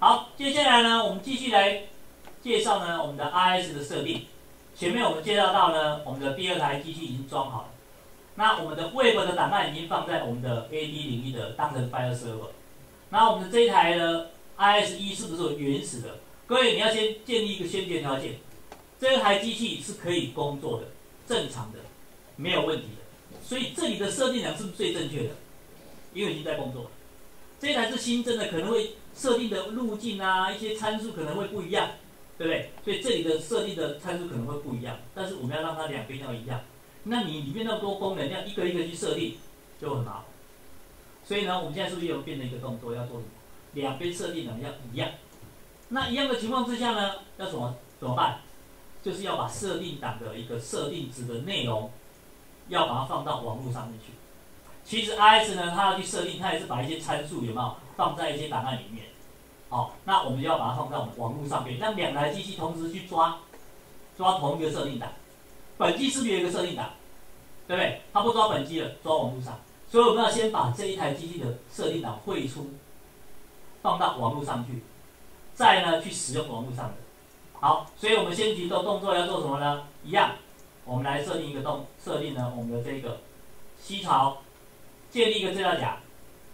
好，接下来呢，我们继续来介绍呢我们的 RS 的设定。前面我们介绍到呢，我们的第二台机器已经装好了。那我们的 Web 的档案已经放在我们的 AD01的当成 File Server。那我们的这一台呢 RS1是不是有原始的？各位你要先建立一个先决条件，这台机器是可以工作的，正常的，没有问题的。所以这里的设定量是不是最正确的？因为已经在工作了。这一台是新增的，可能会设定的路径啊，一些参数可能会不一样，对不对？所以这里的设定的参数可能会不一样，但是我们要让它两边要一样。那你里面那么多功能，要一个一个去设定，就很麻烦。所以呢，我们现在是不是有变成一个动作，要做什么？两边设定呢要一样。那一样的情况之下呢，要怎么办？就是要把设定档的一个设定值的内容，要把它放到网络上面去。其实 RS 呢，它要去设定，它也是把一些参数有没有放在一些档案里面。好，那我们就要把它放在我们网络上面，让两台机器同时去抓同一个设定档。本机是不是有一个设定档？对不对？它不抓本机了，抓网络上。所以我们要先把这一台机器的设定档汇出，放到网络上去，再呢去使用网络上的。好，所以我们先举动作要做什么呢？一样，我们来设定一个设定呢我们的这个C槽，建立一个资料夹。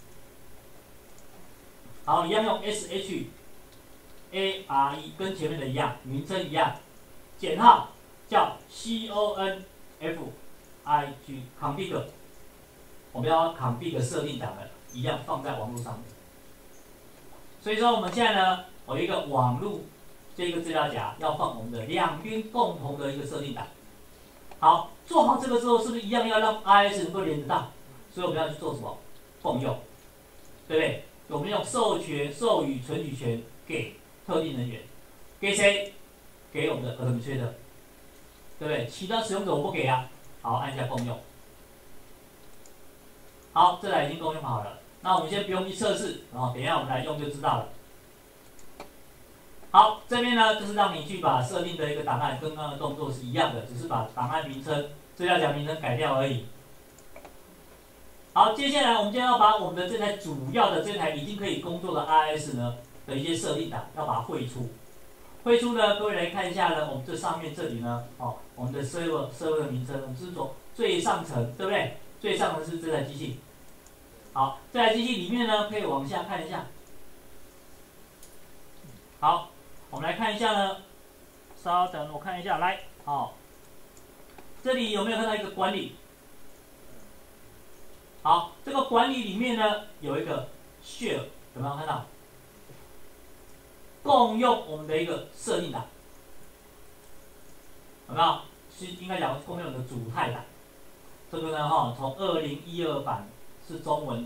好，一样用 SHARE 跟前面的一样，名称一样，减号叫 config， 我们要 config 设定档的，一样放在网络上面。所以说我们现在呢，有一个网络这个资料夹，要放我们的两边共同的一个设定档。好，做好这个之后，是不是一样要让 RS 能够连得到？所以我们要去做什么？共用，对不对？我们用授权、授予、存取权给特定人员，给谁？给我们的 administrator， 对不对？其他使用者我不给啊。好，按下共用。好，这台已经共用好了。那我们先不用去测试，等一下我们来用就知道了。好，这边呢就是让你去把设定的一个档案跟刚刚的动作是一样的，只是把档案名称、资料夹名称改掉而已。好，接下来我们就要把我们的这台主要的这台已经可以工作的 RS 呢的一些设定档，要把它汇出。汇出呢，各位来看一下呢，我们这上面这里呢，我们的 server 的名称，我们是从最上层，对不对？最上层是这台机器。好，这台机器里面呢，可以往下看一下。好，我们来看一下呢，稍等，我看一下，来，这里有没有看到一个管理？好，这个管理里面呢有一个 share， 有没有看到？共用我们的一个设定档，有没有？是应该讲共用的主态档。这个呢，从2012版是中文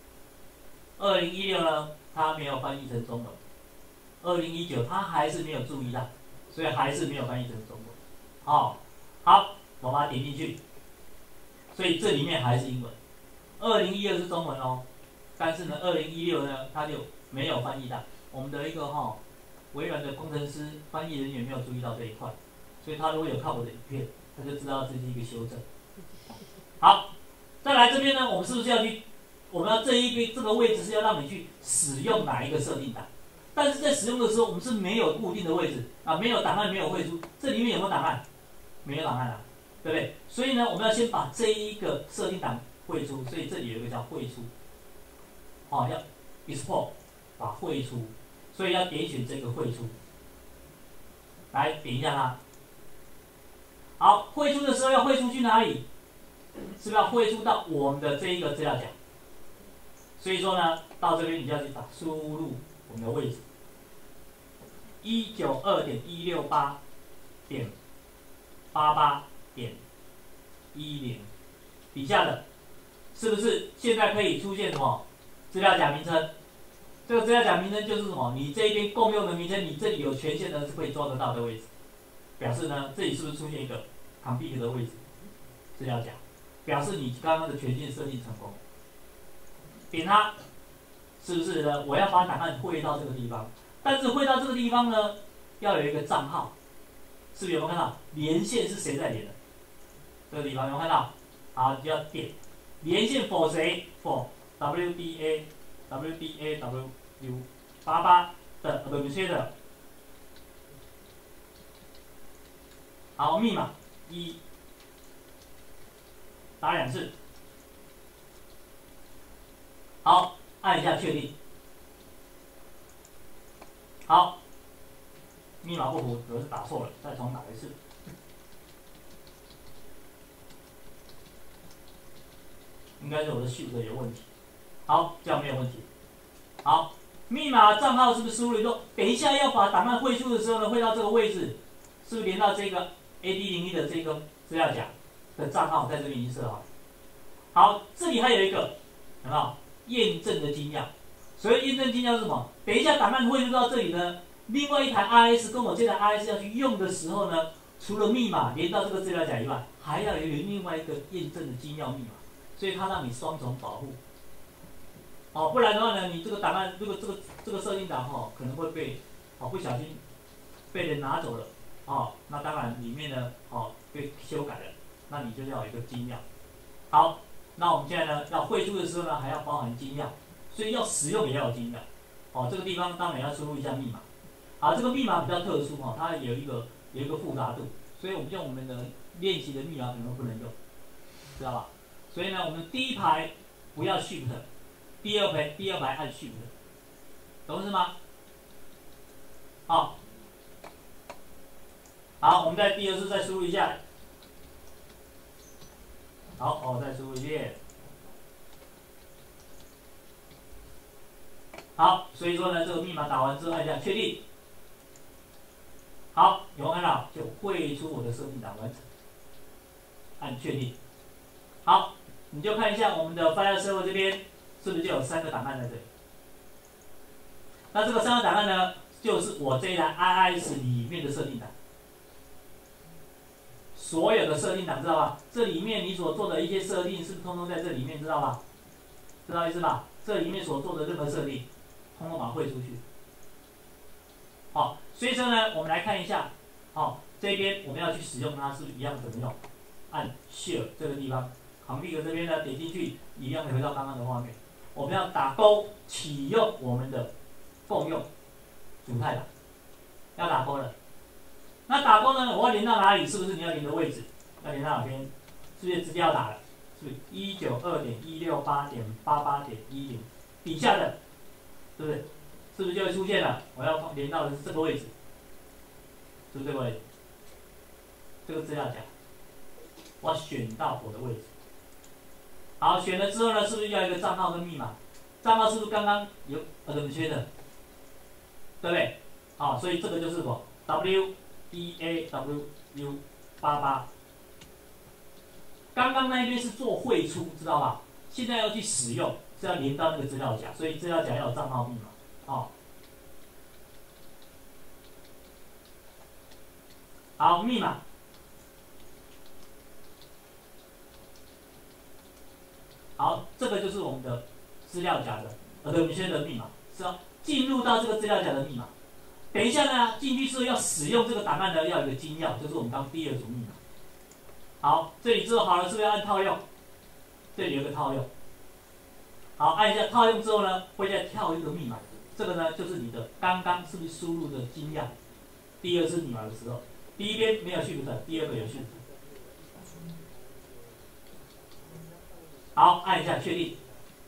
，2016呢它没有翻译成中文，2019它还是没有注意到，所以还是没有翻译成中文。好，我把它点进去，所以这里面还是英文。2012是中文哦，但是呢，2016呢它就没有翻译到。我们的一个微软的工程师翻译人员没有注意到这一块，所以他如果有看我的影片，他就知道这是一个修正。好，再来这边呢，我们是不是要去？我们要这个位置是要让你去使用哪一个设定档？但是在使用的时候，我们是没有固定的位置啊，没有档案，没有汇出。这里面有没有档案？没有档案啊，对不对？所以呢，我们要先把这一个设定档汇出，所以这里有一个叫汇出，要 export 把汇出，所以要点选这个汇出，来点一下它。好，汇出的时候要汇出去哪里？是不是要汇出到我们的这一个资料夹？所以说呢，到这边你就要去打输入我们的位置，192.168.88.10底下的，是不是现在可以出现什么资料夹名称？这个资料夹名称就是什么？你这一边共用的名称，你这里有权限的是可以抓得到的位置，表示呢，这里是不是出现一个 config 的位置？资料夹，表示你刚刚的权限设定成功。点它，是不是呢？我要把档案汇到这个地方，但是汇到这个地方呢，要有一个账号，是不是有没有看到？连线是谁在连的？这个地方有没有看到？好，你就要点连线 for 谁 ？for WDAWU88 的 administrator。好，密码1，打2次。好，按一下确定。好，密码不符，可是打错了，再重打一次。应该是我的 Shift 有问题。好，这样没有问题。好，密码账号是不是输入以后，等一下要把档案汇出的时候呢，会到这个位置，是不是连到这个 AD01的这个资料夹的账号在这边已经设好了？好，这里还有一个，有没有验证的金钥？所谓验证金钥是什么？等一下档案汇入到这里呢，另外一台 RS 跟我这台 RS 要去用的时候呢，除了密码连到这个资料夹以外，还要有另外一个验证的金钥密码，所以它让你双重保护。哦，不然的话呢，你这个档案，如果这个设定档可能会被不小心被人拿走了，那当然里面呢被修改了，那你就要有一个金钥。好，那我们现在呢要汇出的时候呢，还要包含金钥，所以要使用也要有金钥。这个地方当然要输入一下密码。好，这个密码比较特殊它有一个复杂度，所以我们用我们的练习的密码可能不能用，知道吧？所以呢，我们第一排不要 Shift。第二排按 Shift， 懂是吗？好，好，我们在第二次再输入一下。好，再输入一遍。好，所以说呢，这个密码打完之后按下确定。好，有没有看到？就汇出我的设定档完成。按确定。好，你就看一下我们的 File Server 这边。是不是就有3个档案在这里？那这个3个档案呢，就是我这一台 IIS 里面的设定档，所有的设定档知道吧？这里面你所做的一些设定，是不是通通在这里面，知道吧？知道意思吧？这里面所做的任何设定，通通把它汇出去。好，所以说呢，我们来看一下，这边我们要去使用它，是不是一样怎么用？按 Share 这个地方，Config 这边呢点进去，一样回到刚刚的画面。我们要打勾启用我们的共用主态档，要打勾了。那打勾呢？我要连到哪里？是不是你要连的位置？要连到哪边？是不是直接要打了？是不是192.168.88.10底下的？是不是？是不是就会出现了？我要连到的是这个位置，是不是这个位置？这个资料夹，我要选到我的位置。好，选了之后呢，是不是要一个账号跟密码？账号是不是刚刚有administrator的，对不对？好，所以这个就是什么 WEAWU88。刚刚那一边是做汇出，知道吧？现在要去使用，是要连到那个资料夹，所以资料夹要有账号密码。好，密码。好，这个就是我们的资料夹的administrator的密码，是要进入到这个资料夹的密码。等一下呢，进去之后要使用这个档案呢，要有一个金钥，就是我们刚第2组密码。好，这里之后好了，是不是要按套用？这里有个套用。好，按一下套用之后呢，会再跳一个密码。这个呢，就是你的刚刚是不是输入的金钥？第2次密码的时候，第一边没有Shift，第2个有Shift。好，按一下确定。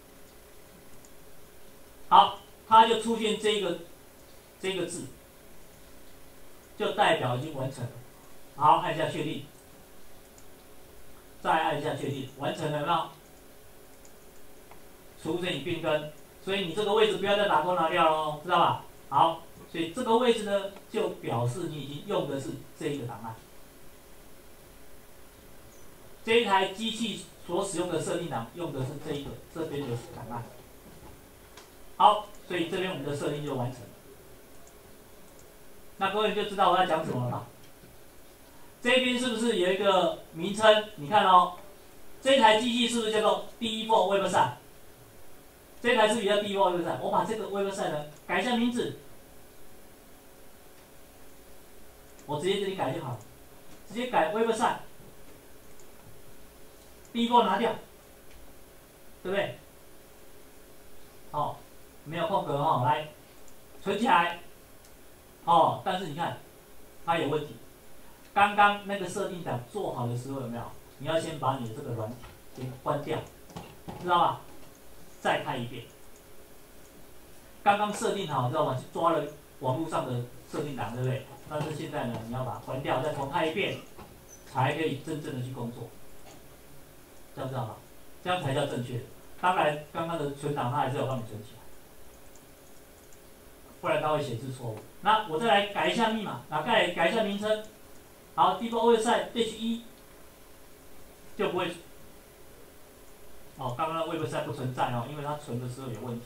好，它就出现这个字，就代表已经完成了。好，按一下确定，再按一下确定，完成了有没有？出现已变更，所以你这个位置不要再打勾拿掉喽，知道吧？好，所以这个位置呢，就表示你已经用的是这一个档案。这一台机器所使用的设定档用的是这边的档案。好，所以这边我们的设定就完成了。那各位就知道我要讲什么了吧？这边是不是有一个名称？你看哦，这台机器是不是叫做 Default Website？ 这台是不是叫 Default Website？ 我把这个 Website 呢改一下名字，我直接这里改就好了，直接改 Website。Default 拿掉，对不对？好，没有空格来， 存起来。哦，但是你看，它有问题。刚刚那个设定档做好的时候有没有？你要先把你的这个软体先关掉，知道吧？再开一遍。刚刚设定好，知道吗？去抓了网络上的设定档，对不对？但是现在呢，你要把它关掉，再重开一遍，才可以真正的去工作，知道不知道吗？这样才叫正确的。当然，刚刚的存档它还是要帮你存起来，不然它会显示错误。那我再来改一下密码，改一下名称。好 ，default website -1 就不会。哦，刚刚的 website 不存在哦，因为它存的时候有问题。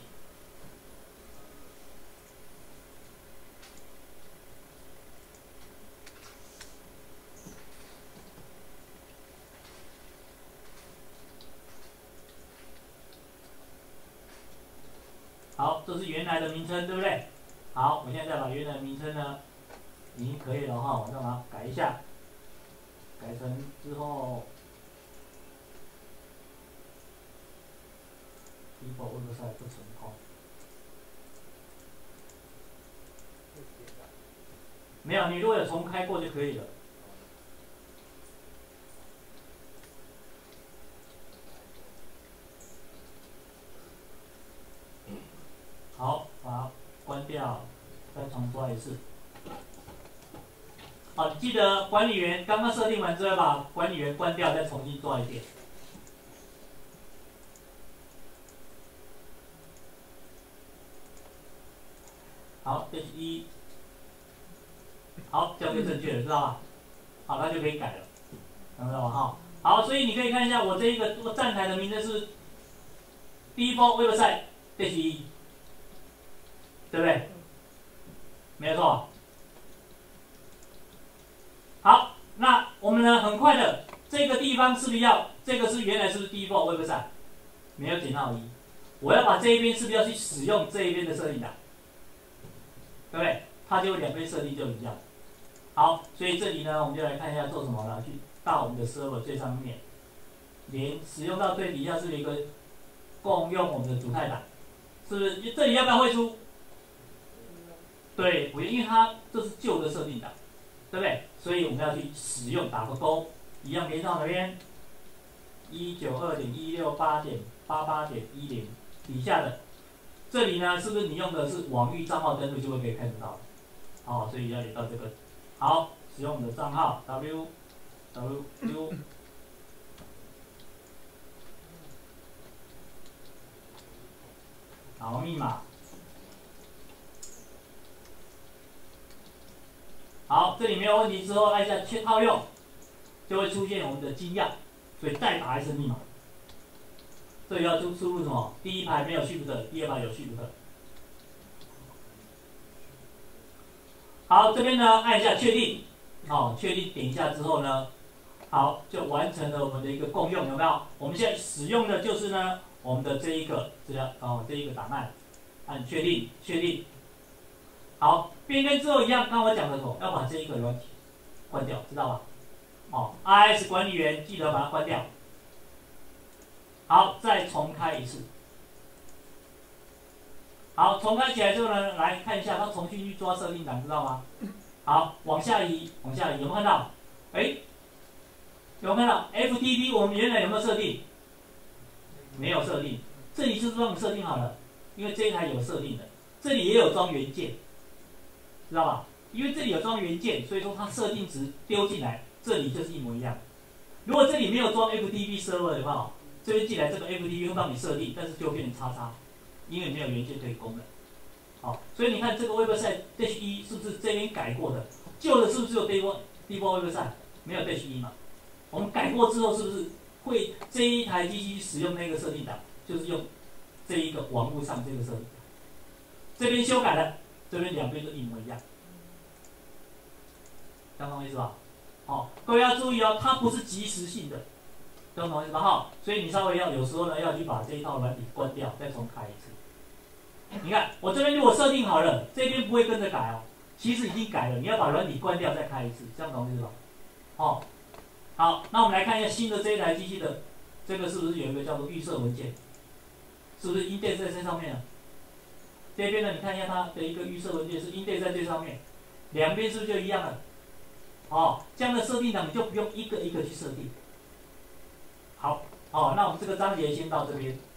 好，这是原来的名称，对不对？好，我现在再把原来的名称呢，已经可以了哈，我再把它改一下，改成之后 default website 不存哦。没有，你如果有重开过就可以了。好，把它关掉，再重抓一次。好，记得管理员刚刚设定完之后，把管理员关掉，再重新抓一遍。好，-1，好，这样就正确了，知道吧？好，那就可以改了，知道吧？哈，好，所以你可以看一下我这一个站台的名称是 default website -1，对不对？没有错。好，那我们呢，很快的这个地方是不是要这个是原来是不是 default website？ 没有减号1，我要把这一边是不是要去使用这一边的设定档？对不对？它就两边设定就一样。好，所以这里呢，我们就来看一下做什么了。去到我们的 server 最上面，连使用到最底下是一个共用我们的主态档，是不是？这里要不要汇出？对，因为它这是旧的设定档，对不对？所以我们要去使用，打个勾，一样连到哪边？192.168.88.10底下的。这里呢，是不是你用的是网域账号登录就会可以看得到？好，所以要连到这个。好，使用我们的账号 www， 好，密码。好，这里没有问题之后，按一下确套用，就会出现我们的金钥，所以再打一次密码。这里要输入什么？第一排没有 shift， 第二排有 shift。好，这边呢按一下确定，好，确定点一下之后呢，好，就完成了我们的一个共用，有没有？我们现在使用的就是呢我们的这一个这一个档案，按确定，确定。好，变更之后一样，刚我讲的要把这一个软体关掉，知道吧？哦 ，IS 管理员记得把它关掉。好，再重开一次。好，重开起来之后呢，来看一下，它重新去抓设定档，知道吗？好，往下移，往下移，有没有看到？哎，有没有看到 FTP？ 我们原来有没有设定？没有设定，这里是不是帮你设定好了？因为这一台有设定的，这里也有装元件，知道吧？因为这里有装元件，所以说它设定值丢进来，这里就是一模一样。如果这里没有装 FTP server 的话，这边进来这个 FTP 会帮你设定，但是就变成叉，因为没有元件可以供了。好，所以你看这个 website -1 是不是这边改过的？旧的是不是只有 default website 没有-1嘛？我们改过之后是不是会这一台机器使用那个设定档，就是用这一个网络上这个设定档？这边修改了，这边两边都一模一样，懂我意思吧？好，各位要注意哦，它不是即时性的，懂我意思吧？哈，所以你稍微有时候呢要去把这一套软体关掉，再重开一次。你看，我这边如果设定好了，这边不会跟着改哦。其实已经改了，你要把软体关掉再开一次，这样懂意思吧？哦，好，那我们来看一下新的这一台机器的，这个是不是有一个叫做预设文件？是不是印在这上面了？ 这边呢，你看一下它的一个预设文件是 index 在最上面，两边是不是就一样了？哦，这样的设定档你就不用一个一个去设定。好，哦，那我们这个章节先到这边。